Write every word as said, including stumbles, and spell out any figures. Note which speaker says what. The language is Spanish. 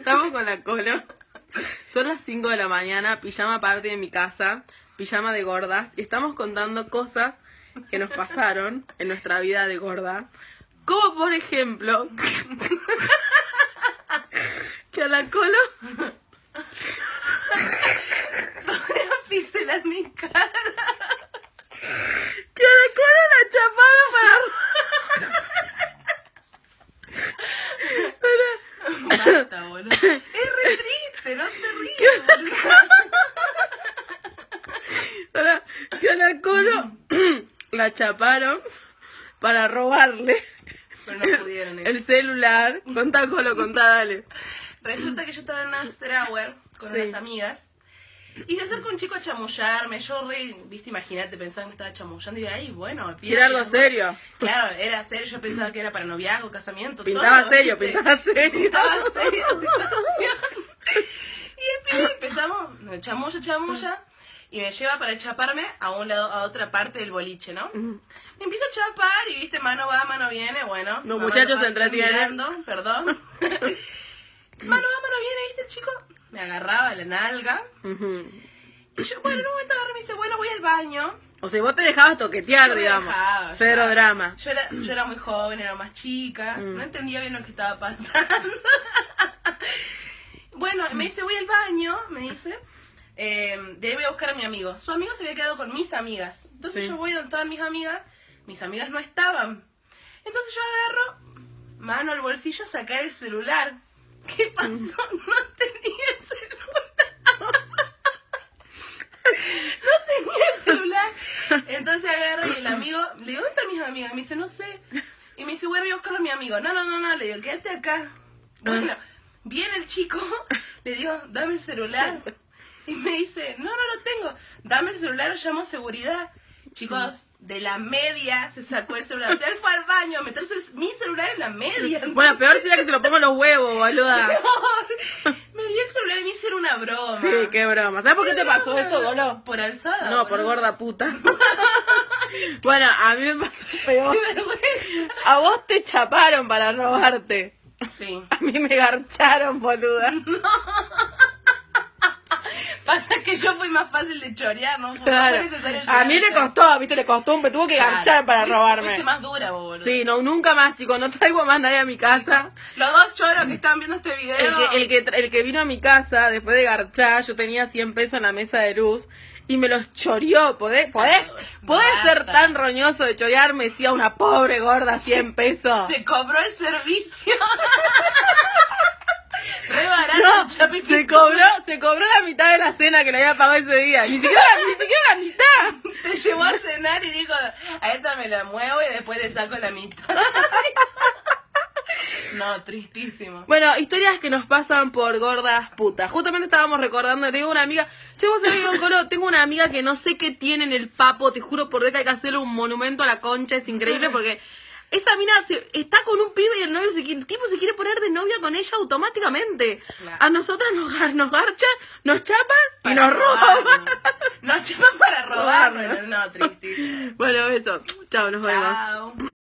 Speaker 1: Estamos con la Colo. Son las cinco de la mañana, pijama party en mi casa, pijama de gordas, y estamos contando cosas que nos pasaron en nuestra vida de gorda. Como por ejemplo, que a la Colo...
Speaker 2: Piselas mi cara.
Speaker 1: Que a la Colo la chaparon para...
Speaker 2: Basta, boludo. Es re triste, no te ríes.
Speaker 1: Para, que a la Colo la chaparon para robarle
Speaker 2: Pero no pudieron. ¿eh?
Speaker 1: el celular. Contá, Colo, contá, dale.
Speaker 2: Resulta que yo estaba en una after hour con
Speaker 1: Sí.
Speaker 2: unas amigas. Y se acerca un chico a chamullarme. Yo re, viste, imagínate, pensaba que me estaba chamullando. Y yo, ay, bueno.
Speaker 1: Y era algo serio.
Speaker 2: Claro, era serio. Yo pensaba que era para noviazgo, casamiento.
Speaker 1: Pintaba
Speaker 2: todo,
Speaker 1: serio,
Speaker 2: ¿viste?
Speaker 1: pintaba serio.
Speaker 2: Pintaba serio. Y el pibe empezamos, me chamulla, chamulla. Y me lleva para chaparme a un lado, a otra parte del boliche, ¿no? Me empieza a chapar y, viste, mano va, mano viene, bueno.
Speaker 1: Los
Speaker 2: mamá
Speaker 1: muchachos
Speaker 2: capaz
Speaker 1: se
Speaker 2: está
Speaker 1: entretienen.
Speaker 2: mirando, perdón. Mano va, mano viene, viste, el chico. Me agarraba la nalga.
Speaker 1: Ujú.
Speaker 2: Y yo, bueno, en un momento agarré y me dice, bueno, voy al baño.
Speaker 1: O sea, vos te dejabas toquetear,
Speaker 2: Yo me
Speaker 1: digamos.
Speaker 2: dejaba,
Speaker 1: Cero
Speaker 2: yo-
Speaker 1: drama.
Speaker 2: Yo era, yo era muy joven, era más chica.
Speaker 1: Mm.
Speaker 2: No entendía bien lo que estaba pasando. Bueno, me dice, voy al baño, me dice. Eh, de ahí voy a buscar a mi amigo. Su amigo se había quedado con mis amigas. Entonces
Speaker 1: Sí.
Speaker 2: yo voy donde estaban mis amigas. Mis amigas no estaban. Entonces yo agarro, mano al bolsillo, sacar el celular. ¿Qué pasó? No tenía el celular. No tenía el celular. Entonces agarro y el amigo, le digo, ¿dónde están mis amigas? Me dice, no sé. Y me dice, bueno, voy a buscar a mi amigo. No, no, no, no, le digo, quédate acá. Bueno, viene el chico, le digo, dame el celular. Y me dice, no, no lo tengo. Dame el celular o llamo a seguridad. Chicos, de la media se sacó el celular. O sea, él fue al baño a meterse el- mi celular en la media.
Speaker 1: Bueno, peor sería que se lo pongo en los huevos, boluda.
Speaker 2: Me dio el celular y me hicieron una broma.
Speaker 1: Sí, qué broma. ¿Sabes por qué te pasó eso, Golo?
Speaker 2: Por alzada.
Speaker 1: No, por
Speaker 2: boludo.
Speaker 1: gorda puta. Bueno, a mí me pasó peor.
Speaker 2: Qué vergüenza.
Speaker 1: A vos te chaparon para robarte.
Speaker 2: Sí.
Speaker 1: A mí me garcharon, boluda.
Speaker 2: Pasa que yo fui más fácil de chorear, ¿no? No
Speaker 1: Claro.
Speaker 2: fue necesario
Speaker 1: A
Speaker 2: llegar
Speaker 1: mí le
Speaker 2: hasta-
Speaker 1: costó, viste, le costó, me tuvo que
Speaker 2: Claro.
Speaker 1: garchar para
Speaker 2: Fuiste-
Speaker 1: robarme.
Speaker 2: Fuiste más dura, boludo.
Speaker 1: Sí, no, nunca más, chicos, no traigo más nadie a mi casa.
Speaker 2: Los dos choros que están viendo este video.
Speaker 1: El que, el que, tra- el que vino a mi casa después de garchar, yo tenía cien pesos en la mesa de luz y me los choreó. ¿Podés, podés, podés
Speaker 2: Basta.
Speaker 1: ser tan roñoso de chorearme? Decía una pobre gorda cien pesos.
Speaker 2: Se cobró el servicio. Re barato,
Speaker 1: No,
Speaker 2: chapi,
Speaker 1: se cobró, se cobró la mitad de la cena que le había pagado ese día. Ni siquiera, ni siquiera la mitad.
Speaker 2: Te llevó a cenar y dijo, a esta me la muevo y después le saco la mitad. No, tristísimo.
Speaker 1: Bueno, historias que nos pasan por gordas putas. Justamente estábamos recordando, le digo a una amiga, che, vos sabés, digo, Colo, tengo una amiga que no sé qué tiene en el papo, te juro por Dios que hay que hacerle un monumento a la concha, es increíble porque esa mina se- está con un pibe y el novio se quiere- el tipo se quiere poner de novia con ella automáticamente.
Speaker 2: Claro.
Speaker 1: A nosotras nos, gar- nos garcha, nos chapan y
Speaker 2: Para
Speaker 1: nos roban.
Speaker 2: robarnos. Nos llaman para robarnos. No, tristísimo.
Speaker 1: Bueno, eso. Chao, nos vemos.
Speaker 2: Chao.